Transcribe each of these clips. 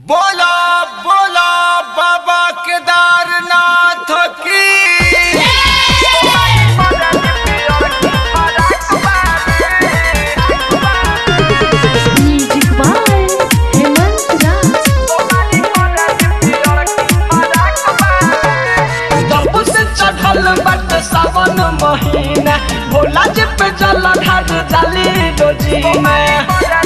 बोला बोला बाबा केदारनाथ की। सावन महीना भोला जी पे जल ढार जाली रोजी में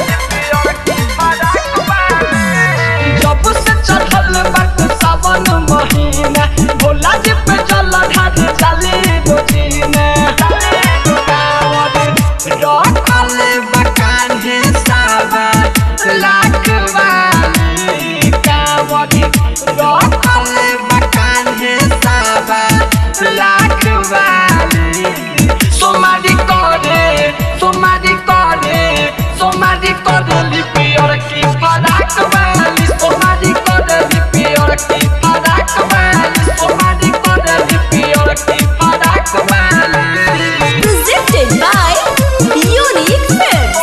जब से चढ़ल बट सावन महीना भोला जी पे जल ढार जाली रोजी में रखल बकाने सावा लाख वाली कावड़ी रखल बकाने सावा लाख सोमारी करे लिपियर की फराक वाली सोमारी करे लिपियर की फराक वाली सोमारी करे लिपियर की फराक वाली। Presented by Unique Films.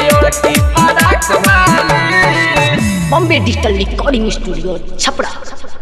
Bombay digital recording studio Chhapra.